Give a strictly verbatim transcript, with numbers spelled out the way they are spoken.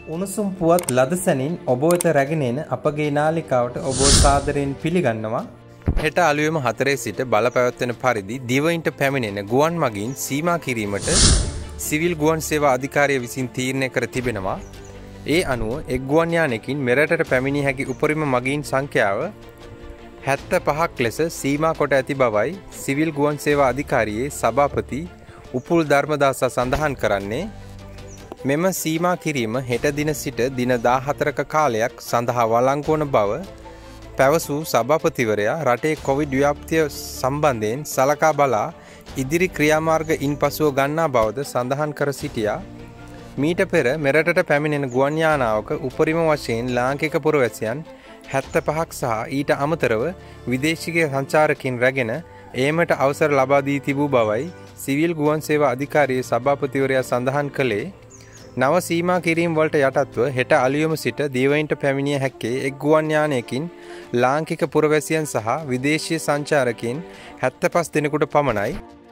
උණුසුම් පුවත් ලද සැනින් ඔබ වෙත රැගෙන එන අපගේ නාලිකාවට ඔබ සාදරයෙන් පිළිගන්නවා. හෙට අලුයම හතරේ සිට බලපැවැත්වෙන පරිදි දිවයින්ට පැමිණෙන ගුවන් මගීන් සීමා කිරීමට සිවිල් ගුවන් සේවා අධිකාරිය විසින් තීරණය කර තිබෙනවා. ඒ අනුව එක් ගුවන් යානයකින් මෙරටට පැමිණිය හැකි උපරිම මගීන් සංඛ්‍යාව හැත්තෑ පහක් ලෙස සීමා කොට ඇති බවයි සිවිල් ගුවන් සේවා අධිකාරියේ සභාපති උපුල් ධර්මදාස සඳහන් කරන්නේ. මෙම සීමා කිරීම හෙට දින සිට දින දාහතරක කාලයක් සඳහා වළංගු වන බව පැවසූ සභාපතිවරයා රටේ කොවිඩ් ව්‍යාප්තිය සම්බන්ධයෙන් සලකා බලා ඉදිරි ක්‍රියාමාර්ග ඉන්පසුව ගන්නා බවද සඳහන් කර සිටියා. මීට පෙර මෙරටට පැමිණෙන ගුවන් යානාවක උපරිම වශයෙන් ලාංකික පුරවැසියන් හැත්තෑ පහක් සහ ඊට අමතරව විදේශික සංචාරකින් රැගෙන ඒමට අවසර ලබා දී තිබූ බවයි සිවිල් ගුවන් සේවා අධිකාරියේ සභාපතිවරයා සඳහන් කළේ. නව සීමා කිරීම් වලට යටත්ව හෙට අලුයම සිට දීවයින්ට පැමිණිය හැක්කේ එක් ගුවන් යානයකින් ලාංකික පුරවැසියන් සහ විදේශීය සංචාරකයන් හැත්තෑ පහ දෙනෙකුට පමණයි.